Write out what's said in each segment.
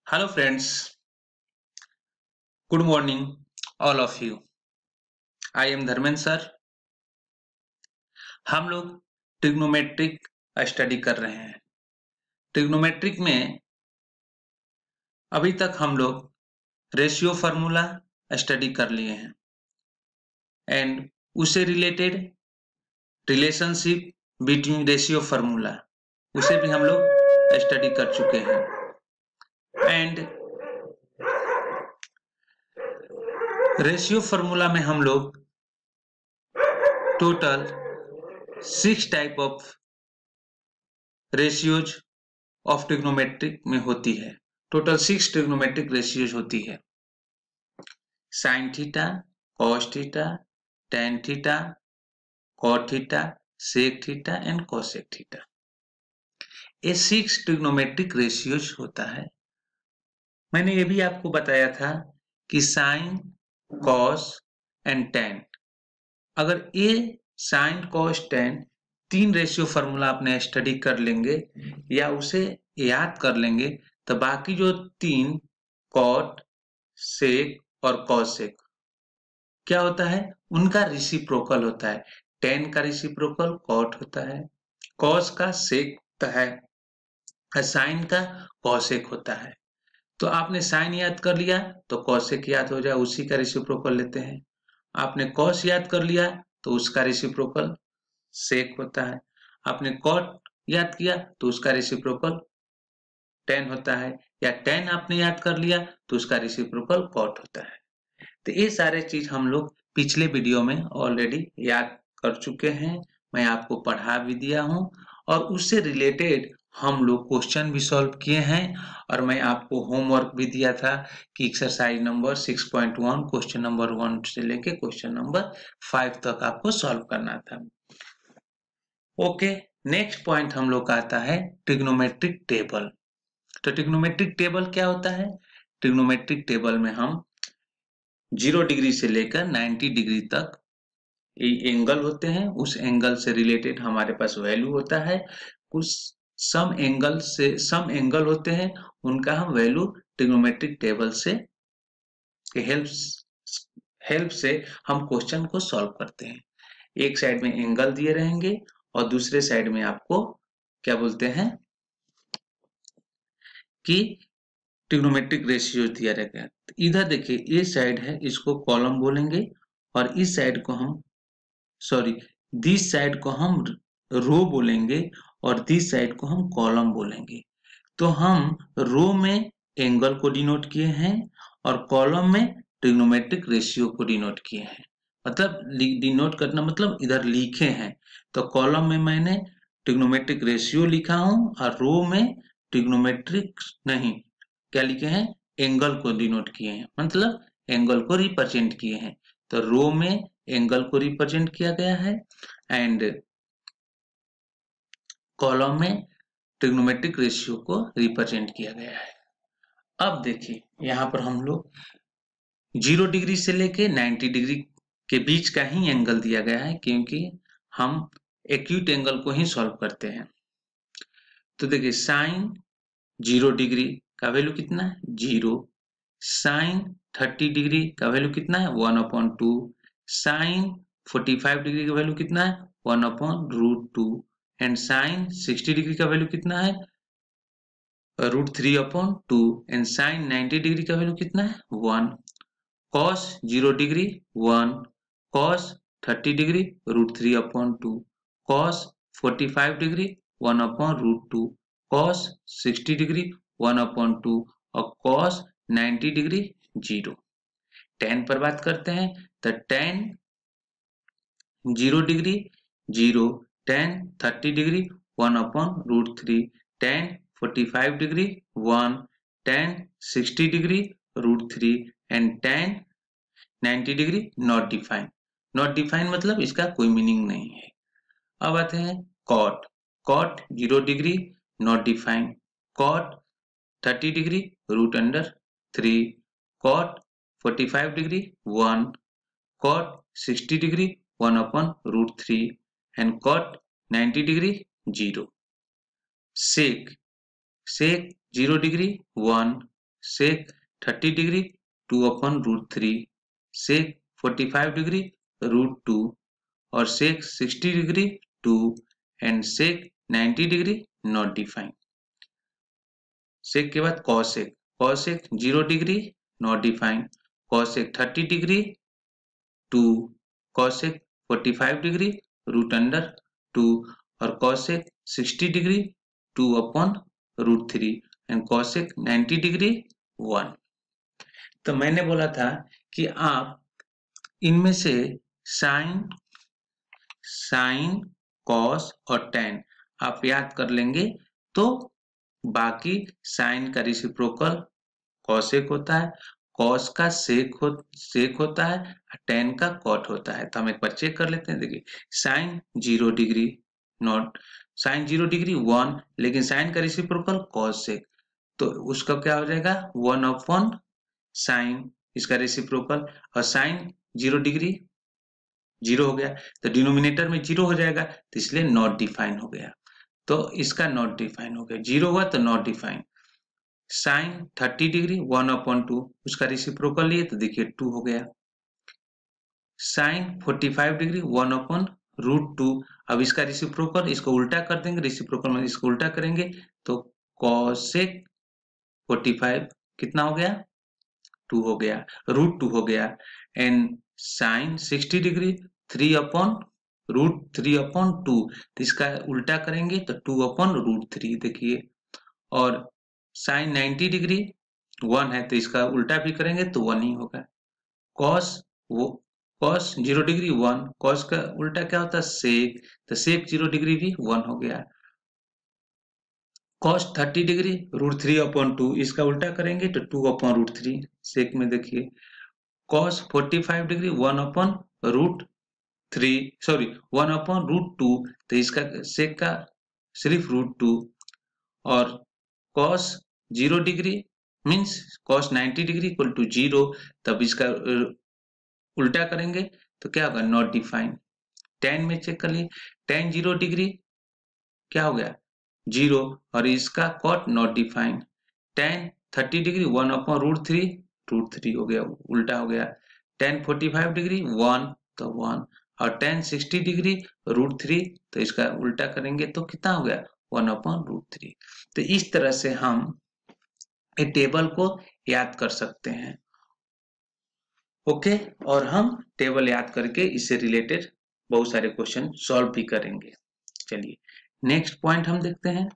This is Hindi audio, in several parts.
Hello friends, good morning all of you. I am Dharmendra sir. हम लोग ट्रिग्नोमेट्रिक स्टडी कर रहे हैं। ट्रिग्नोमेट्रिक में अभी तक हम लोग रेशियो फार्मूला स्टडी कर लिए हैं एंड उससे related relationship between ratio formula उसे भी हम लोग स्टडी कर चुके हैं एंड रेशियो फार्मूला में हम लोग total 6 type of ratios of trigonometric में होती है। टोटल 6 ट्रिग्नोमेट्रिक रेशियोज होती है। Sine theta, cos theta, tan theta, cot theta, sec theta and cosec theta. ये 6 ट्रिग्नोमेट्रिक रेशियोज होता है। मैंने ये भी आपको बताया था कि साइन, कॉस एंड टेन, अगर ये sine, cos, tan 3 ratio formula आपने स्टडी कर लेंगे या उसे याद कर लेंगे तो बाकी जो 3 कॉट, सेक और कॉसेक क्या होता है, उनका रेसिप्रोकल होता है। टेन का रेसिप्रोकल कॉट होता है, कॉस का सेक होता है, साइन का कॉसेक होता है। तो आपने साइन याद कर लिया तो कॉसेक याद हो जाए, उसी का रेसिप्रोकल लेते हैं। आपने कॉस याद कर लिया तो उसका रेसिप्रोकल सेक होता है। आपने कॉट याद किया तो उसका रेसिप्रोकल टेन होता है, या टेन आपने याद कर लिया तो उसका रेसिप्रोकल कॉट होता है। तो ये सारे चीज हम लोग पिछले वीडियो में ऑलरेडी याद कर चुके हैं, मैं आपको पढ़ा भी दिया हूं और उससे रिलेटेड हम लोग क्वेश्चन भी सॉल्व किए हैं और मैं आपको होमवर्क भी दिया था कि एक्सरसाइज नंबर 6.1 क्वेश्चन नंबर 1 से लेके क्वेश्चन नंबर 5 तक आपको सॉल्व करना था। ओके, नेक्स्ट पॉइंट हम लोग का आता है ट्रिग्नोमेट्रिक टेबल। तो ट्रिग्नोमेट्रिक टेबल क्या होता है? ट्रिग्नोमेट्रिक टेबल में हम 0 डिग्री से लेकर 90 डिग्री तक एंगल होते हैं, उस एंगल से रिलेटेड हमारे पास वैल्यू होता है। कुछ सम एंगल होते हैं, उनका हम वैल्यू ट्रिग्नोमेट्रिक टेबल से हेल्प से हम क्वेश्चन को सॉल्व करते हैं। एक साइड में एंगल दिए रहेंगे और दूसरे साइड में आपको क्या बोलते हैं कि ट्रिग्नोमेट्रिक रेशियो दिया रहेगा। इधर देखिए, ये साइड है, इसको कॉलम बोलेंगे और इस साइड को हम दिस साइड को हम रो बोलेंगे और दिस साइड को हम कॉलम बोलेंगे। तो हम रो में एंगल को डिनोट किए हैं और कॉलम में ट्रिग्नोमेट्रिक रेशियो को डिनोट किए हैं। मतलब डिनोट करना मतलब इधर लिखे हैं। तो कॉलम में मैंने ट्रिग्नोमेट्रिक रेशियो लिखा हूं और रो में ट्रिग्नोमेट्रिक नहीं, क्या लिखे हैं, एंगल को डिनोट किए हैं, मतलब एंगल को रिप्रेजेंट किए हैं। तो रो में एंगल को रिप्रेजेंट किया गया है एंड कॉलम में ट्रिग्नोमेट्रिक रेशियो को रिप्रेजेंट किया गया है। अब देखिए, यहाँ पर हम लोग 0 डिग्री से लेके 90 डिग्री के बीच का ही एंगल दिया गया है, क्योंकि हम एक्यूट एंगल को ही सॉल्व करते हैं। तो देखिए, साइन 0 डिग्री का वैल्यू कितना है, 0। साइन 30 डिग्री का वैल्यू कितना है, 1/2। साइन 45 डिग्री का वैल्यू कितना है, 1/√2। एंड साइन 60 डिग्री का वैल्यू कितना है, √3/2। एंड साइन 90 डिग्री का वैल्यू कितना है, 1। Cos 0 degree 1, cos 30 degree √3/2, cos 45 degree 1/√2, cos 60 degree 1/2 और कॉस 90 डिग्री 0। टेन पर बात करते हैं तो tan 0 degree 0, tan 30 degree 1/√3, tan 45 degree 1, tan 60 degree √3 and tan 90 degree not define. Not define मतलब इसका कोई मीनिंग नहीं है। अब आते हैं cot. Cot 0 degree not define, cot 30 degree √3, cot 45 degree 1, cot 60 degree 1/√3 and cot 90 degree 0। Sec 0 degree 1, sec 30 degree 2/√3, sec 45 degree √2 और sec 60 degree 2 and sec 90 degree not defined. Sec के बाद cosec, cosec 0 degree not defined, cosec 30 degree 2, cosec 45 degree √2 और cosec 60 degree 2/√3 and cosec 90 degree 1। तो मैंने बोला था कि आप इनमें से साइन, कॉस और टेन आप याद कर लेंगे तो बाकी साइन का रेसिप्रोकल कॉसेक होता है, कॉस का सेक होता है, टेन का कॉट होता है। तो हम एक बार चेक कर लेते हैं। देखिए sine 0 degree not, sine 0 degree 1, लेकिन साइन का रेसिप्रोकल कॉसेक, तो उसका क्या हो जाएगा 1/, साइन इसका रेसिप्रोकल, और साइन 0 डिग्री 0 हो गया तो डिनोमिनेटर में 0 हो जाएगा, तो इसलिए नॉट डिफाइन हो गया। तो इसका नॉट डिफाइन हो गया, 0 हुआ तो नॉट डिफाइन। साइन 30 डिग्री 1/2 उसका रेसिप्रोकल लिए तो देखिए 2 हो गया। साइन 45 डिग्री 1/√2, अब इसका रेसिप्रोकल, इसको उल्टा कर देंगे, रेसिप्रोकल में इसको उल्टा करेंगे तो कॉसेक 45 कितना हो गया 2 हो गया, √2 हो गया। एंड साइन 60 डिग्री 3/√3/2, तो इसका उल्टा करेंगे तो 2/√3 देखिए। और साइन 90 डिग्री 1 है तो इसका उल्टा भी करेंगे तो 1 ही होगा। कॉस, वो कॉस 0 डिग्री 1, कॉस का उल्टा क्या होता है सेक, तो सेक 0 डिग्री भी 1 हो गया। कॉस 30 डिग्री √3/2, इसका उल्टा करेंगे तो 2/√3, सेक में देखिए। कॉस 45 डिग्री 1/√2, तो इसका सेक का सिर्फ √2। और cos 0 degree means cos 90 degree equal to 0, तब इसका उल्टा करेंगे तो क्या होगा नॉट डिफाइंड। टेन में चेक कर लिए, टेन 0 डिग्री क्या हो गया 0, और इसका cot not defined. Tan 30 degree 1/√3 हो गया, उल्टा हो गया। टेन 45 डिग्री 1 तो 1, और टेन 60 डिग्री √3, तो इसका उल्टा करेंगे तो कितना हो गया 1/√3। तो इस तरह से हम एक टेबल को याद कर सकते हैं। ओके, और हम टेबल याद करके इससे रिलेटेड बहुत सारे क्वेश्चन सॉल्व भी करेंगे। चलिए नेक्स्ट पॉइंट हम देखते हैं।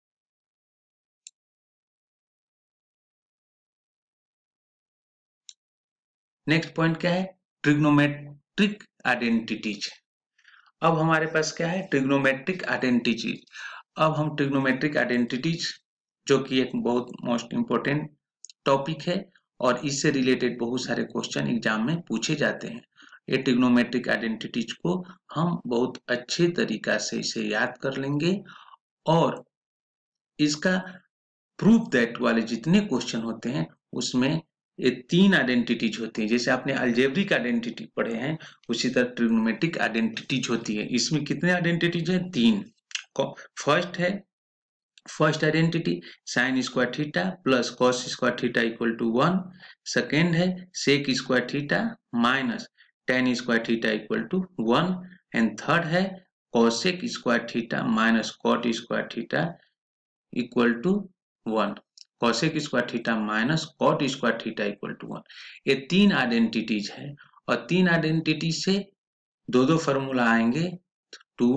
नेक्स्ट पॉइंट क्या है, ट्रिग्नोमेट्रिक आइडेंटिटीज। अब हमारे पास क्या है ट्रिग्नोमेट्रिक आइडेंटिटीज। अब हम ट्रिग्नोमेट्रिक आइडेंटिटीज, जो कि एक बहुत मोस्ट इंपोर्टेंट टॉपिक है और इससे रिलेटेड बहुत सारे क्वेश्चन एग्जाम में पूछे जाते हैं। ये ट्रिग्नोमेट्रिक आइडेंटिटीज को हम बहुत अच्छे तरीका से इसे याद कर लेंगे और इसका प्रूफ दैट वाले जितने क्वेश्चन होते हैं उसमें ये 3 आइडेंटिटीज होती है। जैसे आपने अलजेब्रिक आइडेंटिटी पढ़े हैं उसी तरह ट्रिग्नोमेट्रिक आइडेंटिटीज होती है। इसमें कितने आइडेंटिटीज है 3। फर्स्ट है, first identity sine square theta plus cos square theta equal to 1। Second है sec square theta minus tan square theta equal to 1। And third है cosec square theta minus cot square theta equal to 1। Cosec square theta minus cot square theta equal to 1। ये 3 आइडेंटिटीज है और 3 आइडेंटिटी से दो फॉर्मूला आएंगे, 2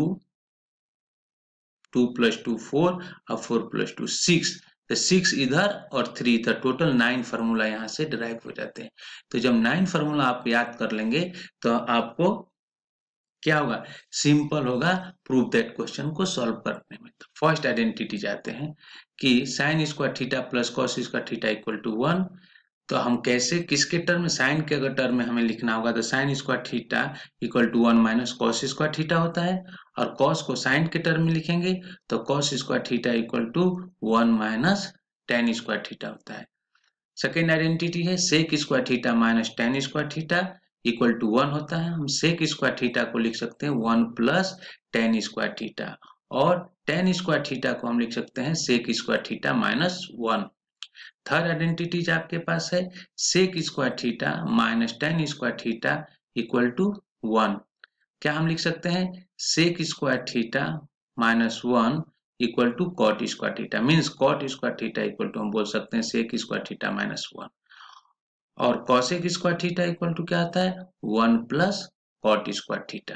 + 2 4 और 4 + 2 6। तो 6 इधर और 3 इधर, टोटल 9 फार्मूला यहाँ से डिराइव हो जाते हैं। तो जब 9 फार्मूला आप याद कर लेंगे तो आपको क्या होगा सिंपल होगा प्रूव दैट क्वेश्चन को सॉल्व करने में। तो फर्स्ट आइडेंटिटी जाते हैं कि sine square theta plus cos square theta equal to 1। तो हम कैसे किसके टर्म में, साइन के अगर टर्म में हमें लिखना होगा तो sine square theta equal to 1 minus cos square theta होता है, और कॉस को साइन के टर्म में लिखेंगे तो cos square theta equal to 1 minus tan square theta होता है। सेकेंड आइडेंटिटी है sec square theta minus tan square theta equal to 1 होता है। हम सेक स्क्वायर थीटा को लिख सकते हैं 1 प्लस टेन स्क्वायर थीटा, और टेन स्क्वायर थीटा को हम लिख सकते हैं sec square theta minus 1। Third identities आपके पास है sec square theta minus tan square theta equal to 1। क्या हम लिख सकते हैं sec square theta minus 1 equal to cot square theta, means cot square theta equal to हम बोल सकते हैं सेक स्क्वायर थीटा माइनस 1, और cosec square theta equal to क्या आता है 1 प्लस कॉट स्क्वायर थीटा।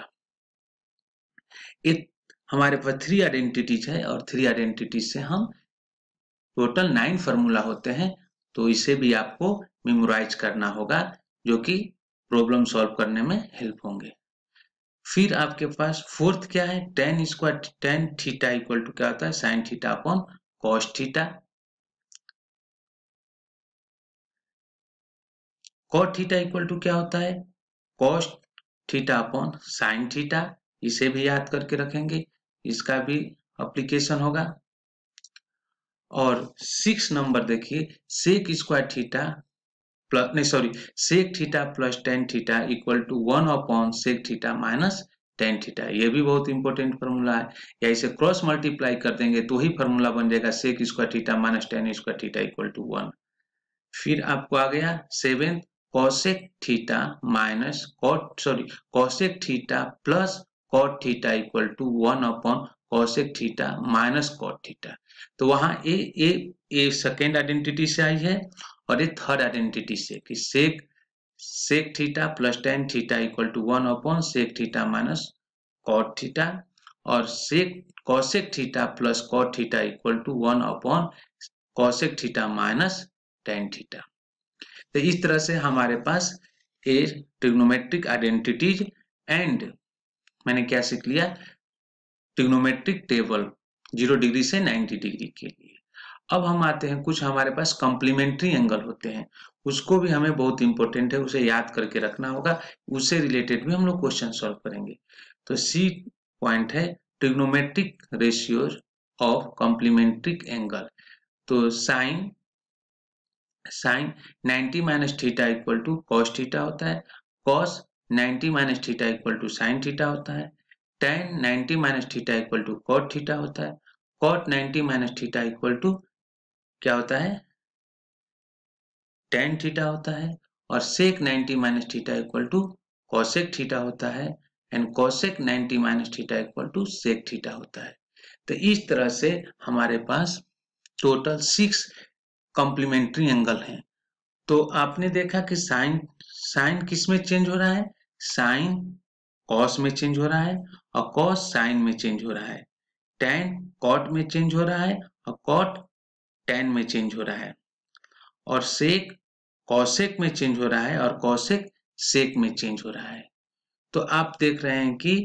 एक हमारे पास 3 आइडेंटिटीज है और 3 आइडेंटिटीज से हम टोटल 9 फार्मूला होते हैं, तो इसे भी आपको मेमोराइज करना होगा जो कि प्रॉब्लम सॉल्व करने में हेल्प होंगे। फिर आपके पास फोर्थ क्या है टेन थीटा इक्वल टू क्या होता है sine theta upon cos theta. Cot theta equal to क्या होता है cos theta upon sine theta, इसे भी याद करके रखेंगे, इसका भी एप्लीकेशन होगा। और 6 नंबर देखिए सेक स्क्वायर थीटा प्लस नहीं sorry sec theta plus tan theta equal to 1 upon sec theta minus tan theta, ये भी बहुत इंपॉर्टेंट फार्मूला है, या इसे क्रॉस मल्टीप्लाई कर देंगे तो ही फार्मूला बन जाएगा sec square theta minus tan square theta equal to 1। फिर आपको आ गया 7 cosec theta minus cosec theta plus cot theta equal to 1 upon cosec theta minus cot theta. तो वहां ए सेकेंड आइडेंटिटी से आई है और ये थर्ड आइडेंटिटी से कि sec theta plus tan theta equal to 1 upon sec theta minus cot theta, और cosec theta plus cot theta equal to 1 upon cosec theta minus tan theta. तो इस तरह से हमारे पास ए ट्रिग्नोमेट्रिक आइडेंटिटीज एंड मैंने क्या सीख लिया ट्रिग्नोमेट्रिक टेबल 0 डिग्री से 90 डिग्री के लिए। अब हम आते हैं कुछ हमारे पास कॉम्प्लीमेंट्री एंगल होते हैं, उसको भी हमें बहुत इंपॉर्टेंट है, उसे याद करके रखना होगा, उससे रिलेटेड भी हम लोग क्वेश्चन सॉल्व करेंगे। तो सी पॉइंट है trigonometric ratios of complementary angle. तो sine 90 minus theta equal to cos theta होता है, cos 90 minus theta equal to sine theta होता है, tan 90 minus theta equal to cot theta होता है, cot 90 minus theta equal to क्या होता है tan थीटा होता है, और sec 90 minus theta equal to cosec theta होता है, and cosec 90 minus theta equal to sec theta होता है। तो इस तरह से हमारे पास टोटल 6 कॉम्प्लीमेंट्री एंगल हैं। तो आपने देखा कि साइन किस में चेंज हो रहा है साइन कॉस में चेंज हो रहा है और कॉस साइन में चेंज हो रहा है, टैन कॉट में चेंज हो रहा है और कॉट टैन में चेंज हो रहा है, और सेक कॉसेक में चेंज हो रहा है और कॉसेक सेक में चेंज हो रहा है। तो आप देख रहे हैं कि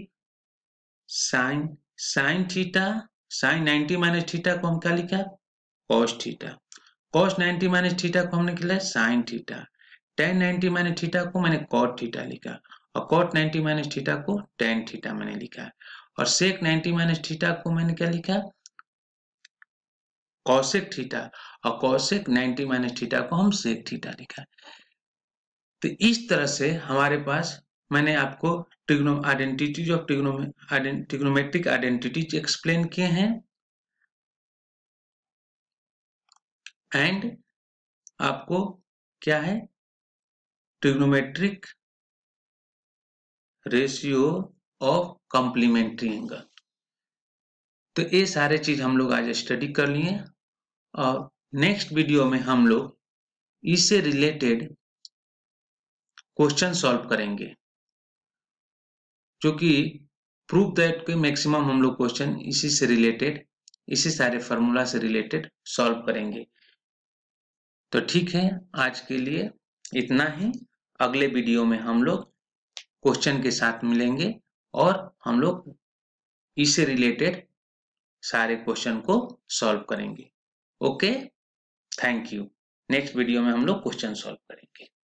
sine theta sine 90 minus theta को हम क्या लिखा cos theta, cos 90 minus theta को हमने लिखा sine theta, tan 90 minus theta को मैंने कॉट थीटा लिखा, और कॉट 90 माइनस थीटा को tan थीटा मैंने लिखा है, और सेक 90 माइनस थीटा को मैंने क्या लिखा कॉसेक थीटा, और कॉसेक 90 माइनस थीटा को हम सेक थीटा लिखा। तो इस तरह से हमारे पास मैंने आपको identities of trigonometric identities explain किए हैं, एंड आपको क्या है trigonometric ratio of complementary angle. तो ये सारे चीज हम लोग आज स्टडी कर लिए, और नेक्स्ट वीडियो में हम लोग इससे रिलेटेड क्वेश्चन सॉल्व करेंगे, जो कि प्रूव दैट के मैक्सिमम हम लोग क्वेश्चन इसी से रिलेटेड इसी सारे फार्मूला से रिलेटेड सॉल्व करेंगे। तो ठीक है, आज के लिए इतना ही, अगले वीडियो में हम लोग क्वेश्चन के साथ मिलेंगे और हम लोग इससे रिलेटेड सारे क्वेश्चन को सॉल्व करेंगे। Okay, thank you. Next video में हम लोग क्वेश्चन सॉल्व करेंगे।